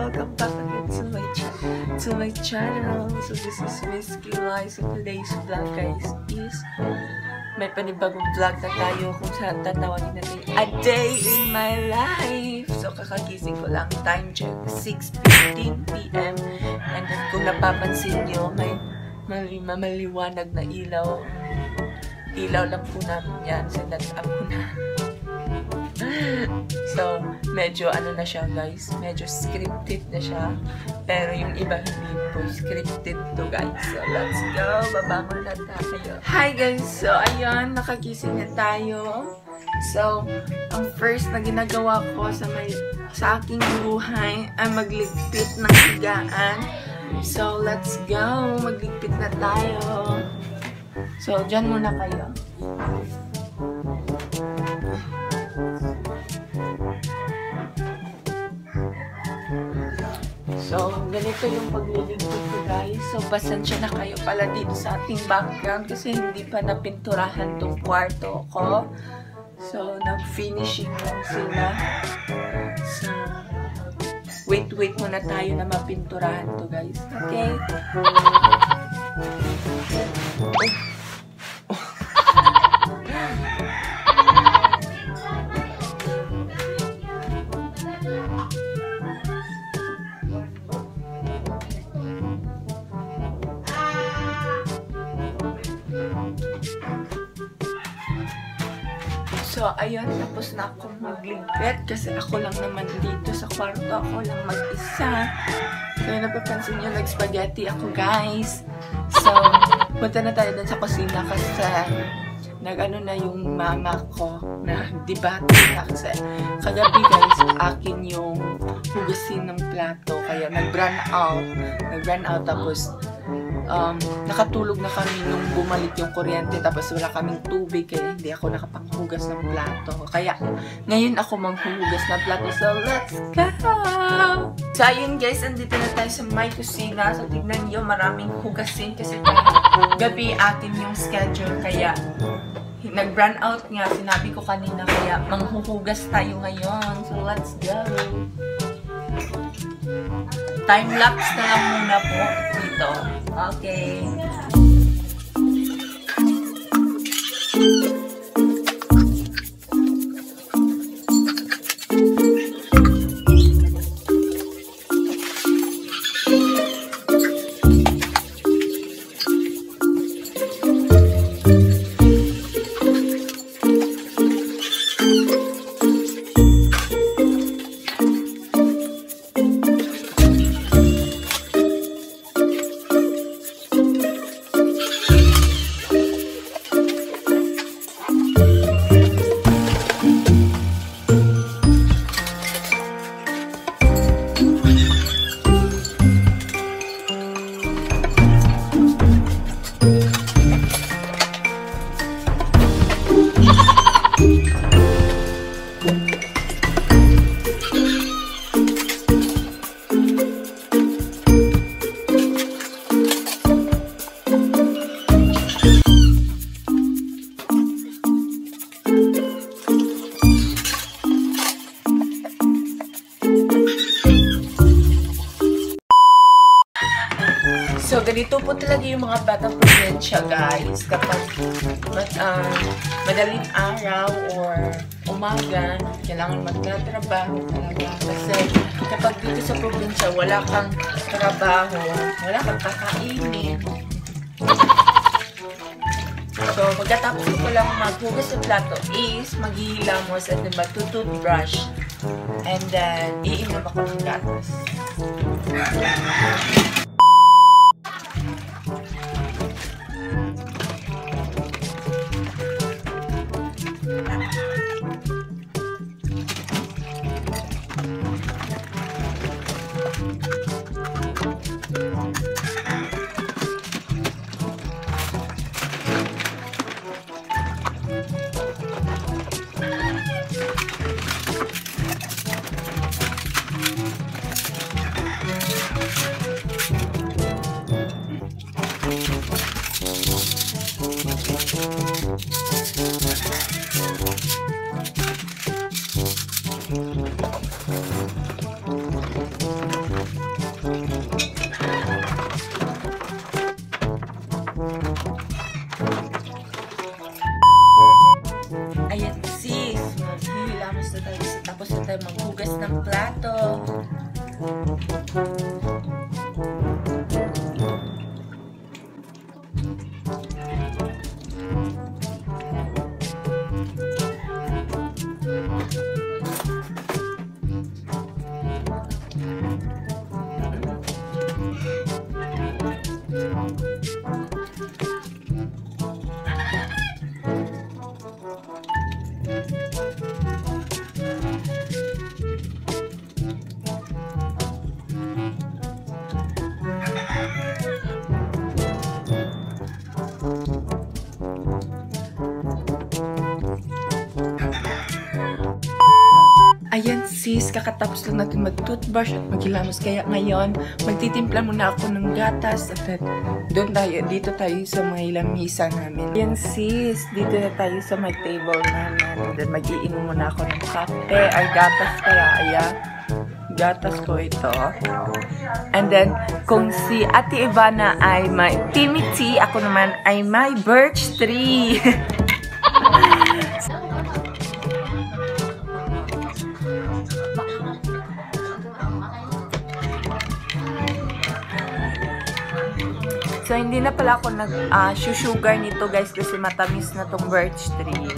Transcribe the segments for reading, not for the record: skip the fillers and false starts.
welcome back again to my channel. So this is Whiskey Lies. So today's vlog guys is may panibagong vlog na tayo kung saan tatawagin natin a day in my life. So kakagising ko lang, time check 6:15 PM, and then kung napapansin nyo may maliwanag na ilaw lang po namin yan. So that's up ko na. So, medyo ano na siya guys, medyo scripted na siya, pero yung iba hindi po scripted to guys. So, let's go, babangon na tayo. Hi guys, so ayun, nakagising na tayo. So, ang first na ginagawa ko sa aking buhay ay magligpit ng higaan. So, let's go, magligpit na tayo. So, dyan muna kayo. So, ganito yung pagliligpit ko guys. So, pasensya na kayo pala dito sa ating background kasi hindi pa napinturahan tong kwarto ko. So, nag-finishing lang sila. So, wait muna tayo na mapinturahan to guys. Okay? So, ayun, tapos na akong magligpit kasi ako lang naman dito sa kwarto. Ako lang mag-isa. Kaya napapansin nyo, nag-spaghetti ako, guys. So, punta na tayo dun sa kusina kasi nag-ano na yung mama ko na debate na kasi kagabi, guys, akin yung hugasin ng plato. Kaya nag-run out tapos nakatulog na kami nung bumalik yung kuryente tapos wala kaming tubig kaya hindi ako nakapanghugas ng plato. Kaya ngayon ako manghugas ng plato. So let's go! So ayun guys, andito na tayo sa my kusina. So tignan nyo, maraming hugasin kasi gabi atin yung schedule. Kaya nag-run out nga, sinabi ko kanina, kaya manghuhugas tayo ngayon. So let's go! Time-lapse na lang muna po dito. Okay. So, ganito po talaga yung mga batang probinsya, guys. Kapag madaling araw or umaga, kailangan magtatrabaho talaga. Kasi kapag dito sa probinsya, wala kang trabaho, wala kang kakainin. So, pagkatapos ko lang maghugas ng plato is maghihilamos at diba, toothbrush. And then, iinom ako ng gatas. Tapos na tayo maghugas ng plato. Ayan sis, kakatapos lang natin mag-toothbrush at maghilamos. Kaya ngayon, magtitimpla muna ako ng gatas. At dito tayo sa may lamisa namin. Ayan sis, dito na tayo sa may table namin. And then mag-iinom muna ako ng kape. Ay, gatas pala. Ayan, gatas ko ito. And then, kung si Ate Ivana ay may Timmy tea, ako naman ay may birch tree. So, hindi na pala ako nag-sugar nito guys kasi matamis na tong birch tree.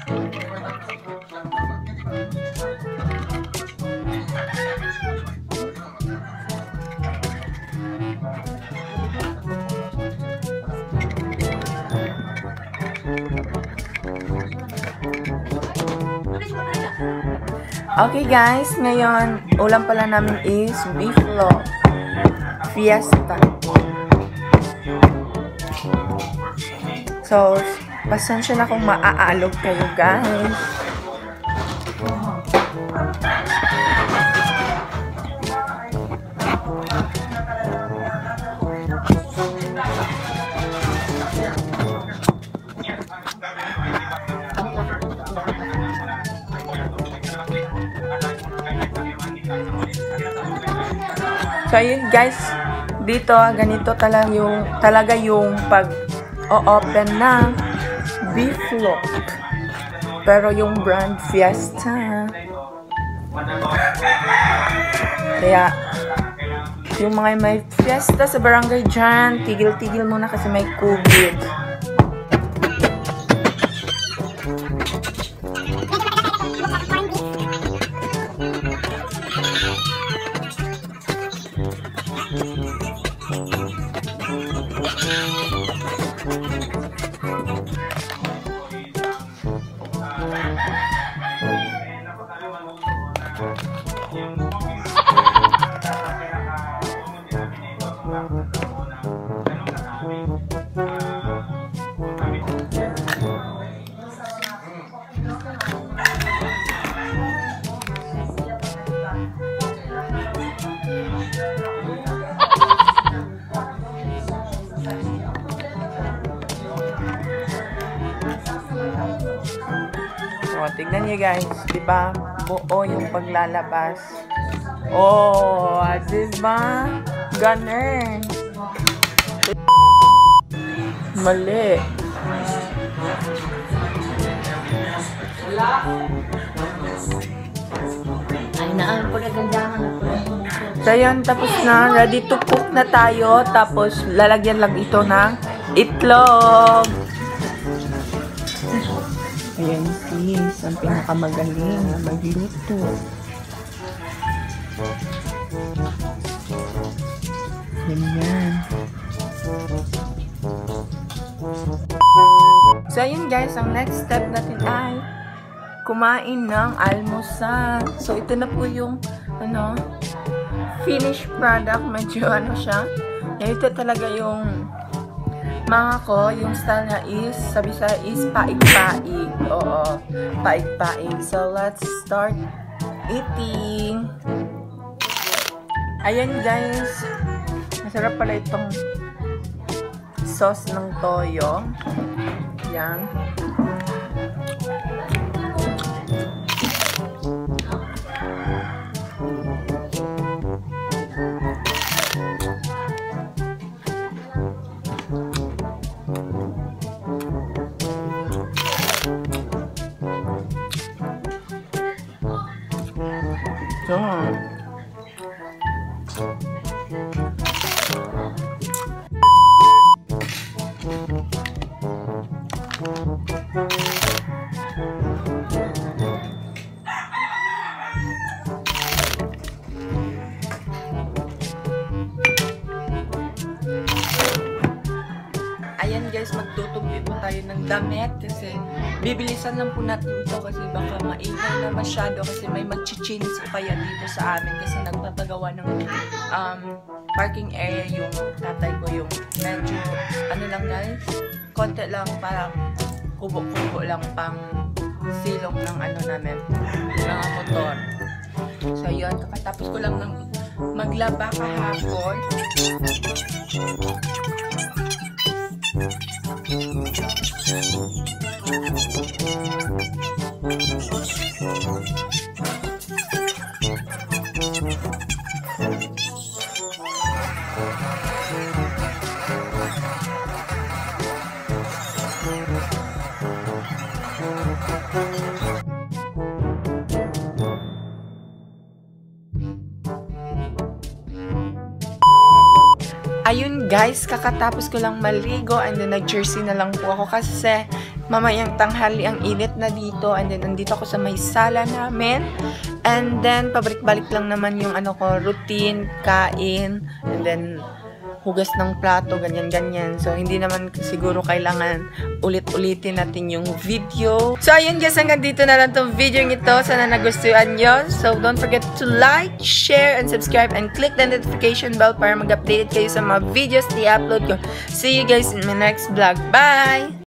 Okay guys, ngayon, ulam pala namin is beefalo fiesta. So, pasensya na kung maaalog kayo, guys. So, ayun, guys. Dito, ganito talaga yung pag-open ng beefalo. Pero yung brand Fiesta. Kaya, yung mga may Fiesta sa barangay dyan, tigil-tigil muna kasi may COVID. O, tignan niyo guys, diba? Buo yung paglalabas. Oh, diba? Ganun. Mali. Ay, naan po nagandaman na po. So, yun, tapos na. Ready to cook na tayo. Tapos, lalagyan lang ito ng itlog. Ayan sis, ang pinakamagaling na magluto. Ganyan. So, ayun guys, ang next step natin ay kumain ng almusal. So, ito na po yung, finished product. Medyo, siya. Ito talaga yung mga ko, yung style na is, sabi sa is paig-paig. Oo, paig-paig. So, let's start eating. Ayan guys, masarap pala itong sauce ng toyo. Yan. So, ayan guys, magtutupi po tayo ng damit kasi bibilisan lang po natin ito kasi baka maingay na masyado kasi may magchichins o kaya dito sa amin kasi nagpapagawa ng parking area yung tatay ko, yung medyo ano lang guys, konti lang, parang kubo-kubo lang pang silong ng ano namin, mga motor. So yun, kakatapos ko lang ng maglaba kahapon. Ayun guys, kakatapos ko lang maligo and then nag-jersey na lang po ako kasi mamayang tanghali ang init na dito and then nandito ako sa may sala namin and then pabalik-balik lang naman yung ano ko, routine, kain and then hugas ng plato, ganyan-ganyan. So, hindi naman siguro kailangan ulit-ulitin natin yung video. So, ayun guys, hanggang dito na lang tong video ito. Sana nagustuhan nyo. So, don't forget to like, share, and subscribe, and click the notification bell para mag-update kayo sa mga videos na i-upload ko. See you guys in my next vlog. Bye!